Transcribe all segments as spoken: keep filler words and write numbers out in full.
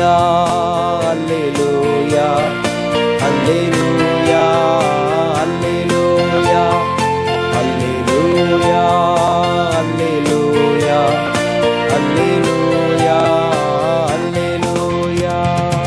அல்லேலூயா, அல்லேலூயா, அல்லேலூயா, அல்லேலூயா, அல்லேலூயா, அல்லேலூயா, அல்லேலூயா.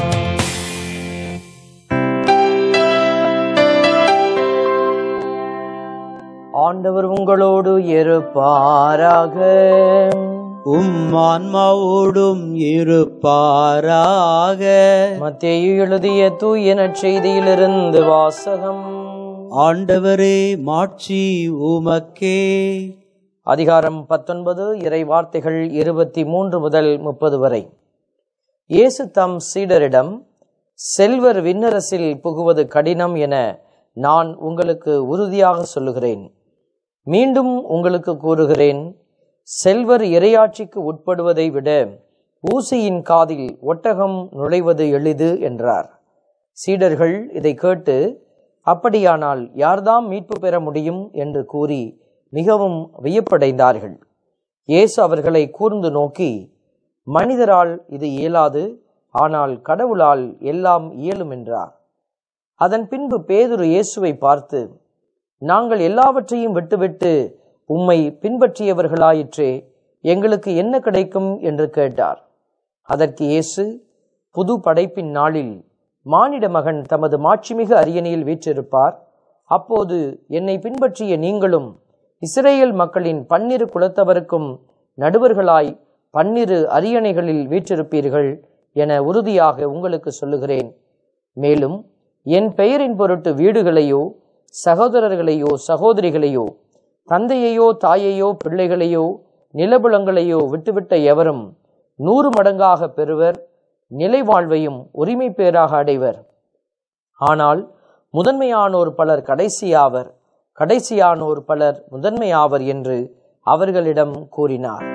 ஆண்டவர் உங்களோடு இருப்பாராக. உம் ஆன்மாவோடும் இருப்பாராக. மத்தேயு எழுதிய தூய நற்செய்தியிலிருந்து வாசகம். ஆண்டவரே, மாட்சி உமக்கே. அதிகாரம் பத்தொன்பது, இறை வார்த்தைகள் இருபத்தி மூன்று முதல் முப்பது வரை. இயேசு தம் சீடரிடம், செல்வர் விண்ணரசில் புகுவது கடினம் என நான் உங்களுக்கு உறுதியாக சொல்லுகிறேன். மீண்டும் உங்களுக்கு கூறுகிறேன், செல்வர் இறையாட்சிக்கு உட்படுவதை விட ஊசியின் காதில் ஒட்டகம் நுழைவது எளிது என்றார். சீடர்கள் இதை கேட்டு, அப்படியானால் யார்தாம் மீட்பு பெற முடியும் என்று கூறி மிகவும் வியப்படைந்தார்கள். இயேசு அவர்களை கூர்ந்து நோக்கி, மனிதரால் இது இயலாது, ஆனால் கடவுளால் எல்லாம் இயலும் என்றார். அதன் பின்பு பேதுரு இயேசுவை பார்த்து, நாங்கள் எல்லாவற்றையும் விட்டுவிட்டு உம்மை பின்பற்றியவர்களாயிற்றே, எங்களுக்கு என்ன கிடைக்கும் என்று கேட்டார். அதற்கு இயேசு, புது படைப்பின் நாளில் மானிட மகன் தமது மாட்சிமிகு அரியணையில் வீற்றிருப்பார். அப்போது என்னை பின்பற்றிய நீங்களும் இஸ்ரேல் மக்களின் பன்னிரு குலத்தவருக்கும் நடுவர்களாய் பன்னிரு அரியணைகளில் வீற்றிருப்பீர்கள் என உறுதியாக உங்களுக்கு சொல்லுகிறேன். மேலும் என் பெயரின் பொருட்டு வீடுகளையோ சகோதரர்களையோ சகோதரிகளையோ தந்தையையோ தாயையோ பிள்ளைகளையோ நிலபுலங்களையோ விட்டுவிட்ட எவரும் நூறு மடங்காக பெறுவர், நிலை வாழ்வையும் உரிமை பேராக அடைவர். ஆனால் முதன்மையானோர் பலர் கடைசியாவர், கடைசியானோர் பலர் முதன்மையாவர் என்று அவர்களிடம் கூறினார்.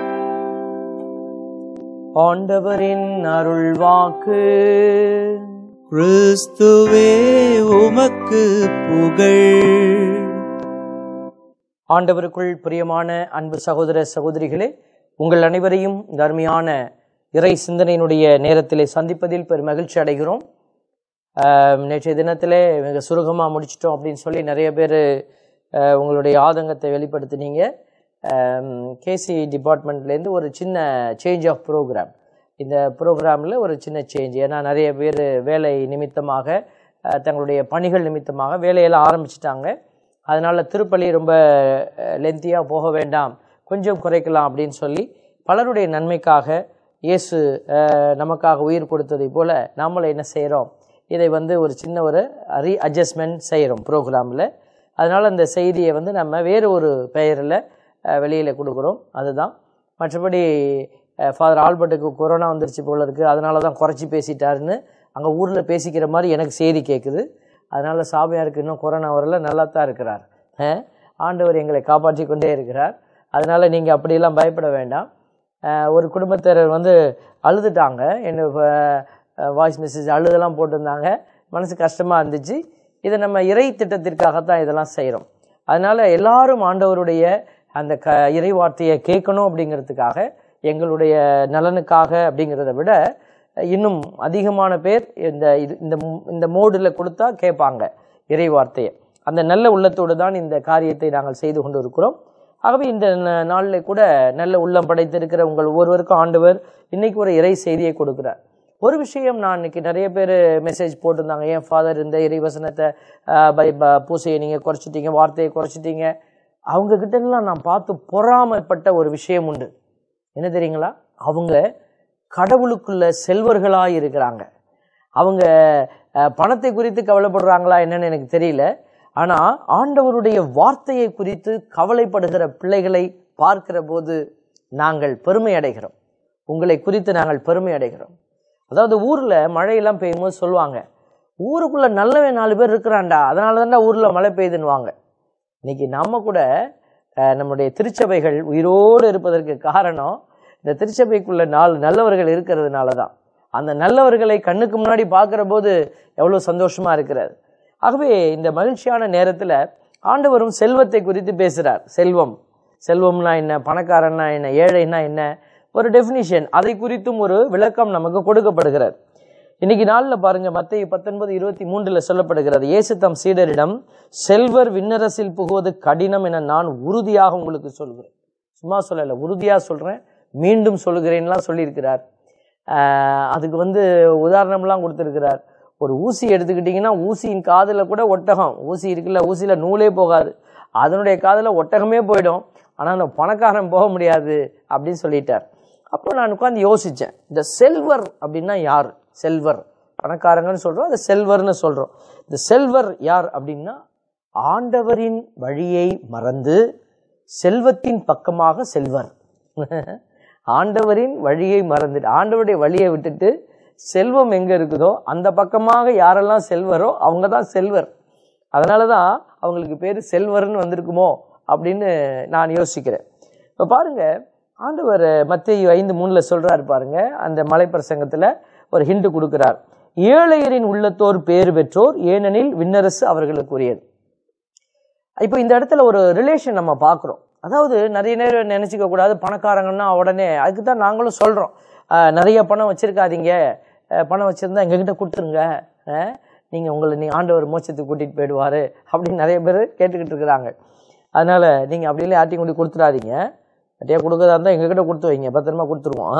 ஆண்டவரின் அருள்வாக்கு. கிறிஸ்துவே உமக்கு புகழ். ஆண்டவருக்குள் பிரியமான அன்பு சகோதர சகோதரிகளே, உங்கள் அனைவரையும் இந்த அருமையான இறை சிந்தனையினுடைய நேரத்திலே சந்திப்பதில் பெரும் மகிழ்ச்சி அடைகிறோம். நேற்றைய தினத்திலே மிக சுருகமாக முடிச்சிட்டோம் அப்படின்னு சொல்லி நிறைய பேர் உங்களுடைய ஆதங்கத்தை வெளிப்படுத்தினீங்க. கேசி டிபார்ட்மெண்ட்லேருந்து ஒரு சின்ன சேஞ்ச் ஆஃப் ப்ரோக்ராம், இந்த ப்ரோக்ராமில் ஒரு சின்ன சேஞ்ச். ஏன்னா நிறைய பேர் வேலை நிமித்தமாக, தங்களுடைய பணிகள் நிமித்தமாக வேலையெல்லாம் ஆரம்பிச்சிட்டாங்க. அதனால் திருப்பலி ரொம்ப லென்த்தியாக போக வேண்டாம், கொஞ்சம் குறைக்கலாம் அப்படின்னு சொல்லி பலருடைய நன்மைக்காக இயேசு நமக்காக உயிர் கொடுத்ததை போல் நாமளும் என்ன செய்கிறோம், இதை வந்து ஒரு சின்ன ஒரு ரீ அட்ஜஸ்ட்மெண்ட் செய்கிறோம் ப்ரோக்ராமில். அதனால் அந்த செய்தியை வந்து நம்ம வேறு ஒரு பெயரில் வெளியில் கொடுக்குறோம். அதுதான். மற்றபடி ஃபாதர் ஆல்பர்ட்டுக்கு கொரோனா வந்துருச்சு போல இருக்குது, அதனால தான் குறைச்சி பேசிட்டாருன்னு அங்கே ஊரில் பேசிக்கிற மாதிரி எனக்கு செய்தி கேட்குது. அதனால் சாமியாருக்கு இன்னும் கொரோனா வரல, நல்லா தான் இருக்கிறார். ஆண்டவர் எங்களை காப்பாற்றி கொண்டே இருக்கிறார். அதனால் நீங்கள் அப்படியெல்லாம் பயப்பட வேண்டாம். ஒரு குடும்பத்தினர் வந்து அழுதுட்டாங்க, என்ன வாய்ஸ் மெசேஜ் அழுதெல்லாம் போட்டிருந்தாங்க, மனசு கஷ்டமாக இருந்துச்சு. இதை நம்ம இறை திட்டத்திற்காகத்தான் இதெல்லாம் செய்கிறோம். அதனால் எல்லாரும் ஆண்டவருடைய அந்த க இறை வார்த்தையை கேட்கணும் அப்படிங்கிறதுக்காக, எங்களுடைய நலனுக்காக அப்படிங்கிறத விட இன்னும் அதிகமான பேர் இந்த இது இந்த இந்த மோடில் கொடுத்தா கேட்பாங்க இறை வார்த்தையை. அந்த நல்ல உள்ளத்தோடு தான் இந்த காரியத்தை நாங்கள் செய்து கொண்டு இருக்கிறோம். ஆகவே இந்த நாளில் கூட நல்ல உள்ளம் படைத்திருக்கிற உங்கள் ஒவ்வொருவருக்கும் ஆண்டவர் இன்னைக்கு ஒரு இறை செய்தியை கொடுக்குறார். ஒரு விஷயம், நான் இன்னைக்கு நிறைய பேர் மெசேஜ் போட்டிருந்தாங்க, ஏன் ஃபாதர் இந்த இறை வசனத்தை பை பூசையை நீங்கள் குறைச்சிட்டீங்க, வார்த்தையை குறைச்சிட்டீங்க. அவங்கக்கிட்டலாம் நான் பார்த்து பொறாமைப்பட்ட ஒரு விஷயம் உண்டு. என்ன தெரியுங்களா? அவங்க கடவுளுக்குள்ள செல்வர்களாக இருக்கிறாங்க. அவங்க பணத்தை குறித்து கவலைப்படுறாங்களா என்னன்னு எனக்கு தெரியல. ஆனால் ஆண்டவருடைய வார்த்தையை குறித்து கவலைப்படுகிற பிள்ளைகளை பார்க்கிற போது நாங்கள் பெருமை அடைகிறோம். உங்களை குறித்து நாங்கள் பெருமை அடைகிறோம். அதாவது ஊரில் மழையெல்லாம் பெய்யும்போது சொல்லுவாங்க, ஊருக்குள்ளே நல்லவன் நாலு பேர் இருக்கிறான்டா, அதனால தான்டா ஊரில் மழை பெய்யுதுன்னுவாங்க. இன்னைக்கு நம்ம கூட நம்முடைய திருச்சபைகள் உயிரோடு இருப்பதற்கு காரணம் இந்த திருச்சபைக்குள்ள நாலு நல்லவர்கள் இருக்கிறதுனால தான். அந்த நல்லவர்களை கண்ணுக்கு முன்னாடி பார்க்குற போது எவ்வளோ சந்தோஷமாக இருக்கிறது. ஆகவே இந்த மகிழ்ச்சியான நேரத்தில் ஆண்டவரும் செல்வத்தை குறித்து பேசுகிறார். செல்வம் செல்வம்னா என்ன, பணக்காரன்னா என்ன, ஏழைன்னா என்ன, ஒரு டெஃபினிஷன், அதை குறித்தும் ஒரு விளக்கம் நமக்கு கொடுக்கப்படுகிறது. இன்னைக்கு நாளில் பாருங்க, மத்தேயு பத்தொன்பது இருபத்தி மூன்றுல சொல்லப்படுகிறது, இயேசு தம் சீடரிடம், செல்வர் விண்ணரசில் புகுவது கடினம் என நான் உறுதியாக உங்களுக்கு சொல்கிறேன். சும்மா சொல்லலை, உறுதியாக சொல்றேன், மீண்டும் சொல்கிறேன்லாம் சொல்லியிருக்கிறார். ஆஹ் அதுக்கு வந்து உதாரணம்லாம் கொடுத்துருக்கிறார். ஒரு ஊசி எடுத்துக்கிட்டிங்கன்னா ஊசியின் காதில் கூட ஒட்டகம், ஊசி இருக்குல்ல, ஊசியில் நூலே போகாது, அதனுடைய காதில் ஒட்டகமே போயிடும், ஆனால் அந்த பணக்காரன் போக முடியாது அப்படின்னு சொல்லிட்டார். அப்போ நான் உட்காந்து யோசித்தேன், இந்த செல்வர் அப்படின்னா யார்? செல்வர், பணக்காரங்கன்னு சொல்கிறோம், அது செல்வர்னு சொல்கிறோம். இந்த செல்வர் யார் அப்படின்னா, ஆண்டவரின் வழியை மறந்து செல்வத்தின் பக்கமாக செல்வர். ஆண்டவரின் வழியை மறந்துட்டு, ஆண்டவருடைய வழியை விட்டுட்டு செல்வம் எங்க இருக்குதோ அந்த பக்கமாக யாரெல்லாம் செல்வரோ அவங்க தான் செல்வர். அதனால தான் அவங்களுக்கு பேர் செல்வர்னு வந்திருக்குமோ அப்படின்னு நான் யோசிக்கிறேன். இப்போ பாருங்க, ஆண்டவர் மத்தேயு ஐந்து மூணுல சொல்றாரு பாருங்க, அந்த மலைப்பிரசங்கத்துல ஒரு ஹிண்ட் கொடுக்கிறார். ஏழையரின் உள்ளத்தோர் பேறு பெற்றோர், ஏனெனில் விண்ணரசு அவர்களுக்குரியது. இப்போ இந்த இடத்துல ஒரு ரிலேஷன் நம்ம பார்க்குறோம். அதாவது நிறைய நேரம் நினைச்சிக்க கூடாது பணக்காரங்கன்னா உடனே, அதுக்கு தான் நாங்களும் சொல்றோம், நிறைய பணம் வச்சிருக்காதீங்க, பணம் வச்சிருந்தா எங்ககிட்ட கொடுத்துருங்க, நீங்க உங்களை நீ ஆண்டவர் மோட்சத்துக்கு கூட்டிட்டு போயிடுவாரு அப்படின்னு நிறைய பேர் கேட்டுக்கிட்டு இருக்கிறாங்க. அதனால நீங்க அப்படிலாம் யார்ட்டையும் கொண்டு கொடுத்துடாதீங்க, யார்ட்டையா கொடுக்கறதா இருந்தால் எங்ககிட்ட கொடுத்து வைங்க, பத்திரமா கொடுத்துருவோம்.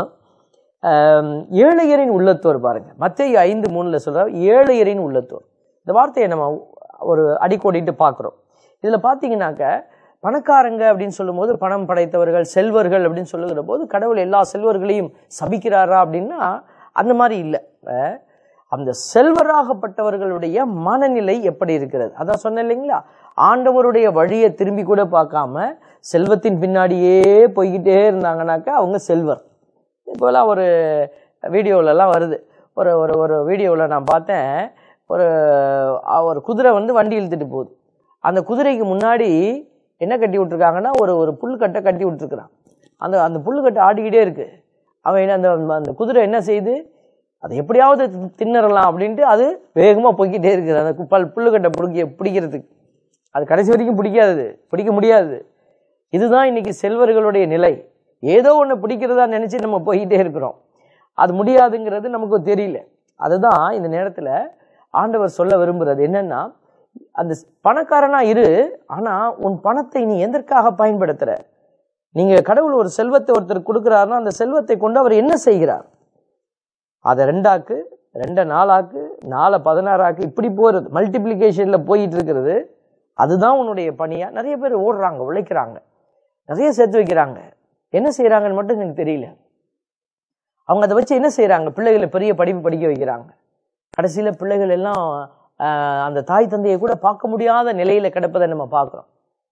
ஏழையரின் உள்ளத்தோர் பாருங்க, மத்தேயு ஐந்து மூணுல சொல்ற ஏழையரின் உள்ளத்தோர். இந்த வார்த்தையை நம்ம ஒரு அடிக்கோடிட்டு பார்க்குறோம். இதுல பார்த்தீங்கன்னாக்க பணக்காரங்க அப்படின்னு சொல்லும் போது, பணம் படைத்தவர்கள், செல்வர்கள் அப்படின்னு சொல்லுகிற போது கடவுள் எல்லா செல்வர்களையும் சபிக்கிறாரா அப்படின்னா அந்த மாதிரி இல்லை. அந்த செல்வராகப்பட்டவர்களுடைய மனநிலை எப்படி இருக்கிறது, அதான் சொன்னேன் இல்லைங்களா, ஆண்டவருடைய வழியை திரும்பி கூட பார்க்காம செல்வத்தின் பின்னாடியே போய்கிட்டே இருந்தாங்கன்னாக்கா அவங்க செல்வர். இப்போலாம் ஒரு வீடியோவிலலாம் வருது, ஒரு ஒரு ஒரு வீடியோவில் நான் பார்த்தேன், ஒரு ஒரு குதிரை வந்து வண்டி இழுத்துட்டு போகுது. அந்த குதிரைக்கு முன்னாடி என்ன கட்டி விட்டுருக்காங்கன்னா, ஒரு ஒரு புல்கட்டை கட்டி விட்டுருக்குறான். அந்த அந்த புல்கட்டை ஆடிக்கிட்டே இருக்கு. அவன் அந்த அந்த குதிரை என்ன செய்யுது, அதை எப்படியாவது தின்னறலாம் அப்படின்ட்டு அது வேகமாக போய்கிட்டே இருக்குது, அந்த பல் புல்லுக்கட்டை பிடிக்க பிடிக்கிறதுக்கு. அது கடைசி வரைக்கும் பிடிக்காது, பிடிக்க முடியாது. இதுதான் இன்னைக்கு செல்வர்களுடைய நிலை. ஏதோ ஒன்று பிடிக்கிறதா நினைச்சு நம்ம போய்கிட்டே இருக்கிறோம், அது முடியாதுங்கிறது நமக்கு தெரியல. அதுதான் இந்த நேரத்தில் ஆண்டவர் சொல்ல விரும்புறது என்னன்னா, அந்த பணக்காரனா இரு, ஆனா உன் பணத்தை நீ எதற்காக பயன்படுத்துற? நீங்க கடவுள் ஒரு செல்வத்தை ஒருத்தர் கொடுக்கிறாருன்னா அந்த செல்வத்தை கொண்டு அவர் என்ன செய்கிறார்? அதை ரெண்டாக்கு, ரெண்ட நாலாக்கு, நாலு பதினாறாக்கு, இப்படி போறது, மல்டிப்ளிகேஷன்ல போயிட்டு இருக்கிறது. அதுதான் உன்னுடைய பணியா? நிறைய பேர் ஓடுறாங்க, உழைக்கிறாங்க, நிறைய சேர்த்து வைக்கிறாங்க, என்ன செய்யறாங்கன்னு மட்டும் எனக்கு தெரியல. அவங்க அதை வச்சு என்ன செய்யறாங்க? பிள்ளைகளை பெரிய படிப்பு படிக்க வைக்கிறாங்க. கடைசியில பிள்ளைகள் எல்லாம் அந்த தாய் தந்தையை கூட பார்க்க முடியாத நிலையில கிடப்பதை நம்ம பார்க்கிறோம்.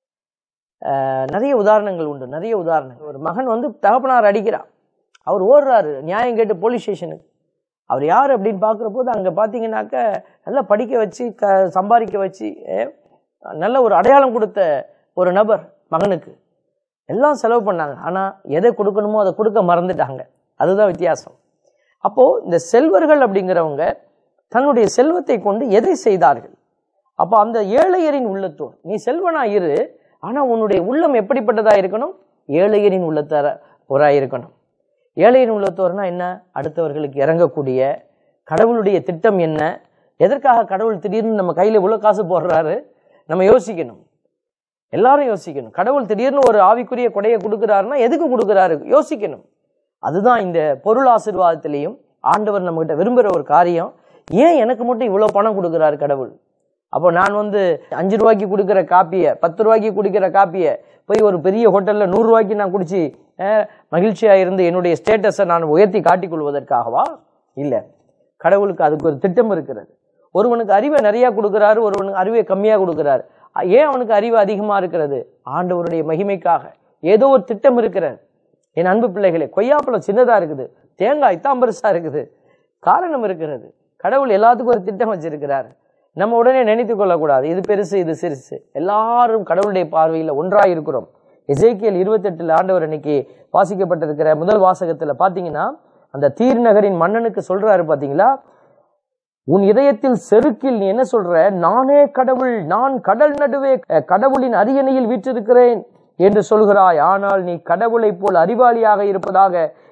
நிறைய உதாரணங்கள் உண்டு, நிறைய உதாரணங்கள். ஒரு மகன் வந்து தகப்பனார் அடிக்கிறான், அவர் ஓடுறாரு நியாயம் கேட்டு போலீஸ் ஸ்டேஷனுக்கு. அவர் யார் அப்படின்னு பார்க்குற போது அங்கே பார்த்தீங்கன்னாக்க நல்லா படிக்க வச்சு க சம்பாதிக்க வச்சு நல்ல ஒரு அடையாளம் கொடுத்த ஒரு நபர் மகனுக்கு. எல்லாம் செலவு பண்ணாங்க, ஆனால் எதை கொடுக்கணுமோ அதை கொடுக்க மறந்துட்டாங்க. அதுதான் வித்தியாசம். அப்போ இந்த செல்வர்கள் அப்படிங்கிறவங்க தன்னுடைய செல்வத்தை கொண்டு எதை செய்தார்கள்? அப்போ அந்த ஏழையரின் உள்ளத்தோர், நீ செல்வனா இரு, ஆனா உன்னுடைய உள்ளம் எப்படிப்பட்டதா இருக்கணும்? ஏழையரின் உள்ளத்தோர ஒராய் இருக்கணும். ஏழையரின் உள்ளத்தோர்னா என்ன? அடுத்தவர்களுக்கு இறங்கக்கூடிய, கடவுளுடைய திட்டம் என்ன, எதற்காக கடவுள் திடீர்னு நம்ம கையில இவ்வளவு காசு போடுறாரு, நம்ம யோசிக்கணும். எல்லாரும் யோசிக்கணும். கடவுள் திடீர்னு ஒரு ஆவிக்குரிய கொடையை கொடுக்கிறாருன்னா எதுக்கு கொடுக்கிறாரு யோசிக்கணும். அதுதான் இந்த பொருள் ஆசீர்வாதத்திலையும் ஆண்டவர் நம்ம கிட்ட விரும்புகிற ஒரு காரியம். ஏன் எனக்கு மட்டும் இவ்வளவு பணம் கொடுக்கிறாரு கடவுள்? அப்போ நான் வந்து அஞ்சு ரூபாய்க்கு கொடுக்குற காப்பியை, பத்து ரூபாய்க்கு குடிக்கிற காப்பியை போய் ஒரு பெரிய ஹோட்டல்ல நூறு ரூபாய்க்கு நான் குடிச்சு மகிழ்ச்சியா இருந்து என்னுடைய ஸ்டேட்டஸை நான் உயர்த்தி காட்டிக் கொள்வதற்காகவா? இல்லை. கடவுளுக்கு அதுக்கு ஒரு திட்டம் இருக்கிறது. ஒருவனுக்கு அறிவை நிறைய கொடுக்கிறாரு, ஒருவனுக்கு அறிவை கம்மியா கொடுக்கிறாரு. ஏன் அவனுக்கு அறிவு அதிகமா இருக்கிறது? ஆண்டவருடைய மகிமைக்காக ஏதோ ஒரு திட்டம் இருக்கிறது. என் அன்பு பிள்ளைகளே, கொய்யாப்பழம் சின்னதா இருக்குது, தேங்காய் தான் பெருசா இருக்குது, காரணம் இருக்கிறது. கடவுள் எல்லாத்துக்கும் ஒரு திட்டம் வச்சிருக்கிறாரு. நம்ம உடனே நினைத்து கொள்ளக்கூடாது இது பெருசு இது சிறுசு. எல்லாரும் கடவுளுடைய பார்வையில் ஒன்றாய் இருக்கிறோம். எசேக்கியேல் இருபத்தி எட்டுல ஆண்டவர் அன்னைக்கு வாசிக்கப்பட்டிருக்கிற முதல் வாசகத்துல பாத்தீங்கன்னா, அந்த தீர் நகரின் மன்னனுக்கு சொல்றாரு பாத்தீங்களா, உன் இதயத்தில் செருக்கில் நீ என்ன சொல்ற? நானே கடவுள், நான் கடல் நடுவே கடவுளின் அரியணையில் வீற்றிருக்கிறேன் என்று சொல்கிறாய். ஆனால் நீ கடவுளை போல் அறிவாளியாக இருப்பதாக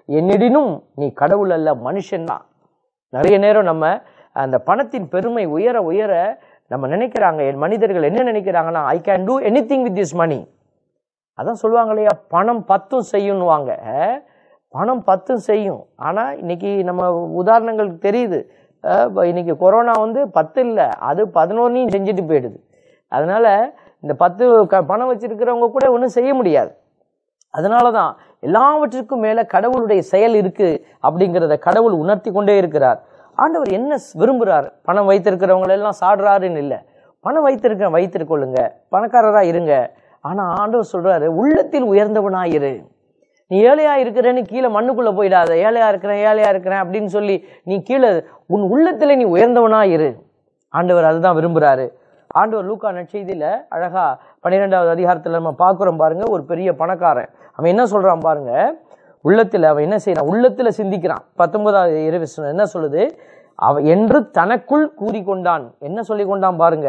என்னிடனும் நீ கடவுள் அல்ல, மனுஷன்தான். நிறைய நேரம் நம்ம அந்த பணத்தின் பெருமை உயர உயர நம்ம நினைக்கிறாங்க, என் மனிதர்கள் என்ன நினைக்கிறாங்கன்னா, I can do anything with this money. அதான் சொல்லுவாங்க இல்லையா, பணம் பத்தும் செய்யும்னுவாங்க. பணம் பத்தும் செய்யும். ஆனா இன்னைக்கு நம்ம உதாரணங்கள் தெரியுது. இன்னைக்கு கொரோனா வந்து பத்து இல்லை, அது பதினொன்னையும் செஞ்சுட்டு போயிடுது. அதனால இந்த பத்து பணம் வச்சிருக்கிறவங்க கூட ஒன்றும் செய்ய முடியாது. அதனாலதான் எல்லாவற்றிற்கும் மேல கடவுளுடைய செயல் இருக்கு அப்படிங்கிறத கடவுள் உணர்த்தி கொண்டே இருக்கிறார். ஆண்டவர் என்ன விரும்புறார்? பணம் வைத்திருக்கிறவங்க எல்லாம் சாடுறாருன்னு இல்லை. பணம் வைத்திருக்க வைத்திருக்கொள்ளுங்க, பணக்காரரா இருங்க. ஆனா ஆண்டவர் சொல்றாரு, உள்ளத்தில் உயர்ந்தவனாயிரு. நீ ஏழையா இருக்கிறேன்னு கீழே மண்ணுக்குள்ள போயிடாத. ஏழையா இருக்கிறேன் ஏழையா இருக்கிறேன் அப்படின்னு சொல்லி நீ கீழே, உன் உள்ளத்துல நீ உயர்ந்தவனாயிரு. ஆண்டவர் அதுதான் விரும்புறாரு. ஆண்டவர் லூக்கா நற்செய்தியில அழகா பன்னிரெண்டாவது அதிகாரத்துல நம்ம பாக்குறோம் பாருங்க. ஒரு பெரிய பணக்காரன், அவன் என்ன சொல்றான் பாருங்க. உள்ளத்துல அவன் என்ன செய்யறான்? உள்ளத்துல சிந்திக்கிறான். பத்தொன்பதாவது இரவு என்ன சொல்லுது? அவன் என்று தனக்குள் கூறிக்கொண்டான். என்ன சொல்லி கொண்டான் பாருங்க.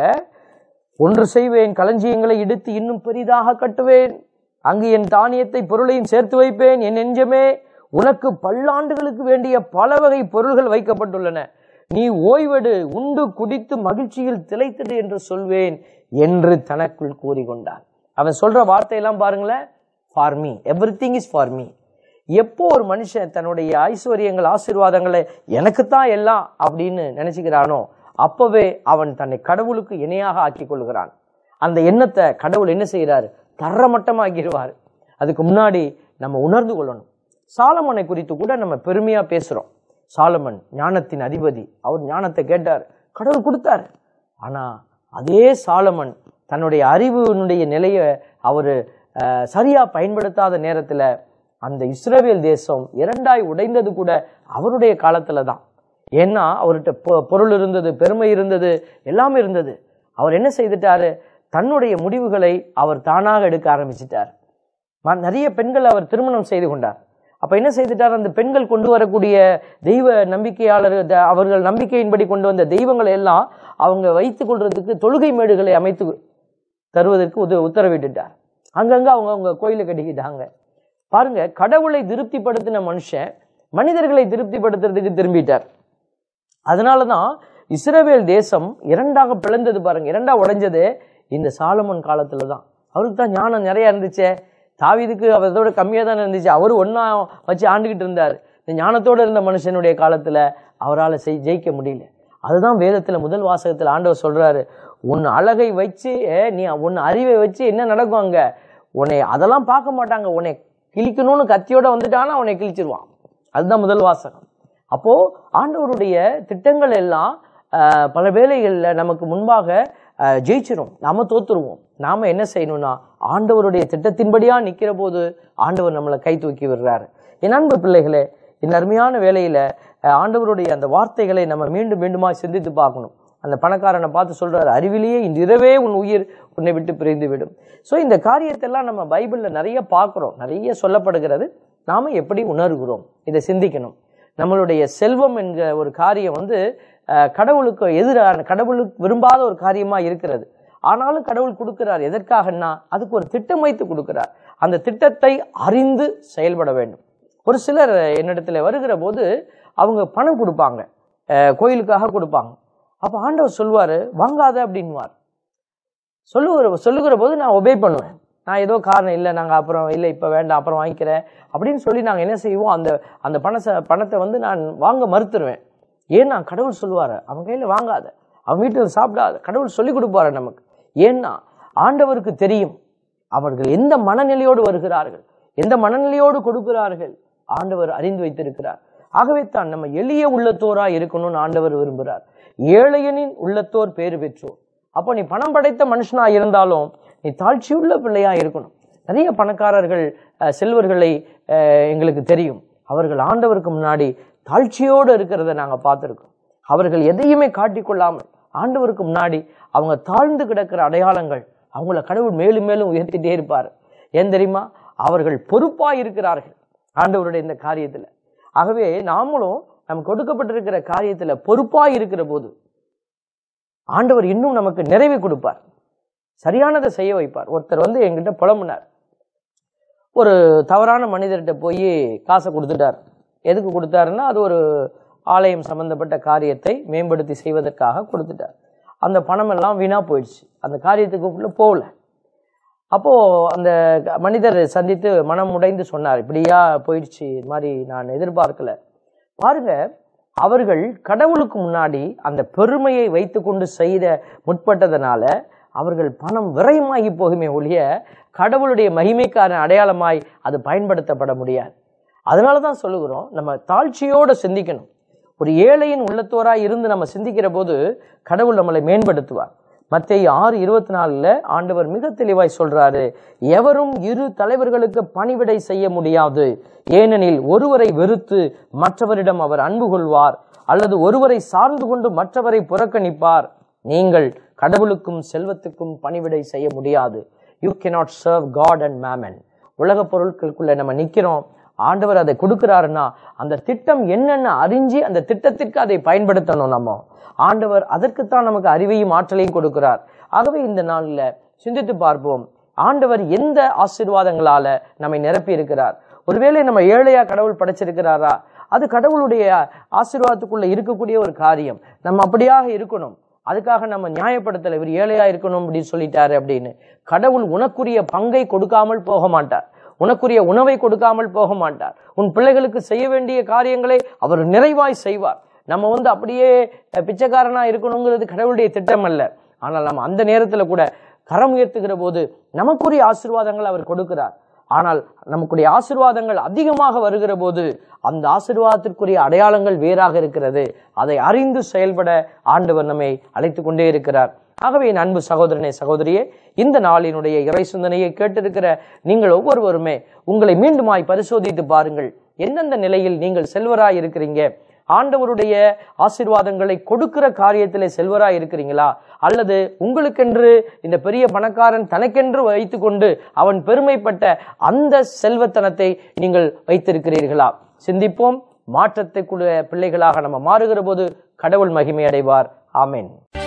ஒன்று செய்வேன், களஞ்சியங்களை இடித்து இன்னும் பெரிதாக கட்டுவேன், அங்கு என் தானியத்தை பொருளையும் சேர்த்து வைப்பேன். என் நெஞ்சமே, உனக்கு பல்லாண்டுகளுக்கு வேண்டிய பல வகை பொருள்கள் வைக்கப்பட்டுள்ளன. நீ ஓய்வெடு, உண்டு குடித்து மகிழ்ச்சியில் திளைத்திடு என்று சொல்வேன் என்று தனக்குள் கூறிக்கொண்டான். அவன் சொல்ற வார்த்தையெல்லாம் பாருங்களேன், for me, everything is for me. எப்போ ஒரு மனுஷன் தன்னுடைய ஐஸ்வர்யங்கள் ஆசீர்வாதங்களை எனக்குத்தான் எல்லாம் அப்படின்னு நினைச்சுக்கிறானோ, அப்பவே அவன் தன்னை கடவுளுக்கு இணையாக ஆக்கி கொள்கிறான். அந்த எண்ணத்தை கடவுள் என்ன செய்யறாரு? தரமட்டமாக்கிடுவார். அதுக்கு முன்னாடி நம்ம உணர்ந்து கொள்ளணும். சாலமோனை குறித்து கூட நம்ம பெருமையா பேசுறோம். சாலமன் ஞானத்தின் அதிபதி. அவர் ஞானத்தை கேட்டார், கடவுள் கொடுத்தாரு. ஆனா அதே சாலமன் தன்னுடைய அறிவினுடைய நிலையை அவரு சரியா பயன்படுத்தாத நேரத்துல அந்த இஸ்ரவேல் தேசம் இரண்டாய் உடைந்தது கூட அவருடைய காலத்துல தான். ஏன்னா அவர்கிட்ட பொருள் இருந்தது, பெருமை இருந்தது, எல்லாமே இருந்தது. அவர் என்ன செய்துட்டாரு? தன்னுடைய முடிவுகளை அவர் தானாக எடுக்க ஆரம்பிச்சிட்டார். நிறைய பெண்கள் அவர் திருமணம் செய்து கொண்டார். அப்ப என்ன செய்துட்டார்? அந்த பெண்கள் கொண்டு வரக்கூடிய தெய்வ நம்பிக்கையாளர், அவர்கள் நம்பிக்கையின்படி கொண்டு வந்த தெய்வங்களை எல்லாம் அவங்க வைத்துக் கொள்றதுக்கு தொழுகை மேடுகளை அமைத்து தருவதற்கு உத உத்தரவிட்டுட்டார். அங்கங்க அவங்க அவங்க கோயிலை கட்டிக்கிட்டாங்க. பாருங்க, கடவுளை திருப்திப்படுத்தின மனுஷன் மனிதர்களை திருப்திப்படுத்துறதுக்கு திரும்பிட்டார். அதனாலதான் இஸ்ரவேல் தேசம் இரண்டாக பிளந்தது பாருங்க. இரண்டா உடைஞ்சது இந்த சாலமன் காலத்துலதான். அவருக்கு தான் ஞானம் நிறைய இருந்துச்சே. தாவீதுக்கு அவரோட கம்மியா தானே இருந்துச்சு. அவரு ஒன்னா வச்சு ஆண்டுகிட்டு இருந்தார். இந்த ஞானத்தோட இருந்த மனுஷனுடைய காலத்துல அவரால் செய் ஜெயிக்க முடியல. அதுதான் வேதத்துல முதல் வாசகத்துல ஆண்டவர் சொல்றாரு, உன் அழகை வச்சு நீ உன் அறிவை வச்சு என்ன நடக்கும் அங்க? உன்னை அதெல்லாம் பார்க்க மாட்டாங்க. உன்னை கிழிக்கணும்னு கத்தியோட வந்துட்டானா உன்னை கிழிச்சிருவான். அதுதான் முதல் வாசகம். அப்போ ஆண்டவருடைய திட்டங்கள் எல்லாம் பல வேளைகள்ல நமக்கு முன்பாக ஜெயிச்சிரும், நாம தோத்துருவோம். நாம என்ன செய்யணும்னா ஆண்டவருடைய திட்டத்தின்படியா நிக்கிற போது ஆண்டவர் நம்மளை கை தூக்கி விடுறாரு. என் அன்பு பிள்ளைகளே, இந்த அருமையான வேளையில ஆண்டவருடைய அந்த வார்த்தைகளை நம்ம மீண்டும் மீண்டுமா சிந்தித்து பார்க்கணும். அந்த பணக்காரனை பார்த்து சொல்றாரு, அறிவிலேயே இந்த இரவே உன் உயிர் உன்னை விட்டு பிரிந்து விடும். ஸோ இந்த காரியத்தெல்லாம் நம்ம பைபிள்ல நிறைய பார்க்கிறோம், நிறைய சொல்லப்படுகிறது. நாம எப்படி உணர்கிறோம் இதை சிந்திக்கணும். நம்மளுடைய செல்வம் என்கிற ஒரு காரியம் வந்து கடவுளுக்கு எதிரான, கடவுளுக்கு விரும்பாத ஒரு காரியமா இருக்கிறது. ஆனாலும் கடவுள் கொடுக்கிறார். எதற்காகன்னா அதுக்கு ஒரு திட்டம் வைத்து கொடுக்கிறார். அந்த திட்டத்தை அறிந்து செயல்பட வேண்டும். ஒரு சிலர் என்னிடத்துல வருகிற போது அவங்க பணம் கொடுப்பாங்க, கோயிலுக்காக கொடுப்பாங்க. அப்ப ஆண்டவர் சொல்லுவாரு, வாங்காத அப்படின்வார். சொல்லுகிற சொல்லுகிற போது நான் ஒபே பண்ணுவேன். நான் ஏதோ காரணம் இல்லை, நாங்கள் அப்புறம் இல்லை இப்போ வேண்டாம் அப்புறம் வாங்கிக்கிறேன் அப்படின்னு சொல்லி நாங்கள் என்ன செய்வோம், அந்த அந்த பணத்தை பணத்தை வந்து நான் வாங்க மறுத்துருவேன். ஏன்னா கடவுள் சொல்லுவாரு, அவன் கையில வாங்காத, அவன் வீட்டில் சாப்பிடாத, கடவுள் சொல்லி கொடுப்பாரு நமக்கு. ஏன்னா ஆண்டவருக்கு தெரியும் அவர்கள் எந்த மனநிலையோடு வருகிறார்கள், எந்த மனநிலையோடு கொடுக்கிறார்கள், ஆண்டவர் அறிந்து வைத்திருக்கிறார். ஆகவே தான் நம்ம எளிய உள்ளத்தோரா இருக்கணும்னு ஆண்டவர் விரும்புகிறார். ஏழையனின் உள்ளத்தோர் பேறு பெற்றோர். அப்போ நீ பணம் படைத்த மனுஷனா இருந்தாலும் நீ தாழ்ச்சியுள்ள பிள்ளையா இருக்கணும். நிறைய பணக்காரர்கள் செல்வர்களை எங்களுக்கு தெரியும். அவர்கள் ஆண்டவருக்கு முன்னாடி தாழ்ச்சியோடு இருக்கிறத நாங்க பார்த்திருக்கோம். அவர்கள் எதையுமே காட்டிக்கொள்ளாமல் ஆண்டவருக்கு முன்னாடி அவங்க தாழ்ந்து கிடக்கிற அடையாளங்கள் அவங்கள கடவுள் மேலும் மேலும் உயர்த்திட்டே இருப்பார். ஏன் தெரியுமா? அவர்கள் பொறுப்பா இருக்கிறார்கள் ஆண்டவருடைய இந்த காரியத்துல. ஆகவே நாமளும் நமக்கு கொடுக்கப்பட்டிருக்கிற காரியத்துல பொறுப்பா இருக்கிற போது ஆண்டவர் இன்னும் நமக்கு நிறைவு கொடுப்பார், சரியானதை செய்ய வைப்பார். ஒருத்தர் வந்து என்கிட்ட புலம்புனார். ஒரு தவறான மனிதர்கிட்ட போய் காசை கொடுத்துட்டார். எதுக்கு கொடுத்தாருன்னா அது ஒரு ஆலயம் சம்பந்தப்பட்ட காரியத்தை மேம்படுத்தி செய்வதற்காக கொடுத்துட்டார். அந்த பணம் எல்லாம் வீணா போயிடுச்சு, அந்த காரியத்துக்குள்ள போகல. அப்போ அந்த மனிதர் சந்தித்து மனம் உடைந்து சொன்னார், இப்படியா போயிடுச்சு, இது மாதிரி நான் எதிர்பார்க்கல. பாருங்க, அவர்கள் கடவுளுக்கு முன்னாடி அந்த பெருமையை வைத்து கொண்டு செய்த முற்பட்டதனால அவர்கள் பணம் விரயமாகி போகுமே ஒழிய கடவுளுடைய மகிமைக்கான அடையாளமாய் அது பயன்படுத்தப்பட முடியாது. அதனாலதான் சொல்லுகிறோம், நம்ம தாழ்ச்சியோட சிந்திக்கணும். ஒரு ஏழையின் உள்ளத்தோராய் இருந்து நம்ம சிந்திக்கிற போது கடவுள் நம்மளை மேம்படுத்துவார். மத்தேயு ஆறு இருபத்தி நாலுல ஆண்டவர் மிக தெளிவாய் சொல்றாரு, எவரும் இரு தலைவர்களுக்கு பணிவிடை செய்ய முடியாது, ஏனெனில் ஒருவரை வெறுத்து மற்றவரிடம் அவர் அன்பு கொள்வார், அல்லது ஒருவரை சார்ந்து கொண்டு மற்றவரை புறக்கணிப்பார். நீங்கள் கடவுளுக்கும் செல்வத்துக்கும் பணிவிடை செய்ய முடியாது. You cannot serve God and mammon. உலக பொருட்களுக்குள்ள நம்ம நிக்கிறோம், ஆண்டவர் அதை கொடுக்கிறாருன்னா அந்த திட்டம் என்னென்ன அறிஞ்சு அந்த திட்டத்திற்கு அதை பயன்படுத்தணும். நம்ம ஆண்டவர் அதற்குத்தான் நமக்கு அறிவையும் ஆற்றலையும் கொடுக்கிறார். ஆகவே இந்த நாள்ல சிந்தித்து பார்ப்போம், ஆண்டவர் எந்த ஆசீர்வாதங்களால நம்மை நிரப்பி இருக்கிறார். ஒருவேளை நம்ம ஏழையா கடவுள் படைச்சிருக்கிறாரா, அது கடவுளுடைய ஆசீர்வாதத்துக்குள்ள இருக்கக்கூடிய ஒரு காரியம். நம்ம அப்படியாக இருக்கணும். அதுக்காக நம்ம நியாயப்படுத்தல, இவர் ஏழையா இருக்கணும் அப்படின்னு சொல்லிட்டாரு அப்படின்னு. கடவுள் உனக்குரிய பங்கை கொடுக்காமல் போக மாட்டார், உனக்குரிய உணவை கொடுக்காமல் போக மாட்டார். உன் பிள்ளைகளுக்கு செய்ய வேண்டிய காரியங்களை அவர் நிறைவாய் செய்வார். நம்ம வந்து அப்படியே பிச்சைக்காரனா இருக்கணுங்கிறது கடவுளுடைய திட்டம் அல்ல. ஆனால் நம்ம அந்த நேரத்துல கூட கரம் உயர்த்துகிற போது நமக்குரிய ஆசீர்வாதங்கள் அவர் கொடுக்கிறார். ஆனால் நமக்குரிய ஆசீர்வாதங்கள் அதிகமாக வருகிற போது அந்த ஆசீர்வாதத்திற்குரிய அடையாளங்கள் வேறாக இருக்கிறது. அதை அறிந்து செயல்பட ஆண்டவர் நம்மை அழைத்து கொண்டே இருக்கிறார். ஆகவே என் அன்பு சகோதரனே சகோதரியே, இந்த நாளினுடைய இறை சிந்தனையை கேட்டிருக்கிற நீங்கள் ஒவ்வொருவருமே உங்களை மீண்டுமாய் பரிசோதித்து பாருங்கள். எந்தெந்த நிலையில் நீங்கள் செல்வராய் இருக்கிறீங்க? ஆண்டவருடைய ஆசீர்வாதங்களை கொடுக்கிற காரியத்திலே செல்வராய் இருக்கிறீங்களா, அல்லது உங்களுக்கென்று இந்த பெரிய பணக்காரன் தனக்கென்று வைத்து கொண்டு அவன் பெருமைப்பட்ட அந்த செல்வத்தனத்தை நீங்கள் வைத்திருக்கிறீர்களா? சிந்திப்போம். மாற்றத்தை கூட பிள்ளைகளாக நம்ம மாறுகிற போது கடவுள் மகிமை அடைவார். ஆமென்.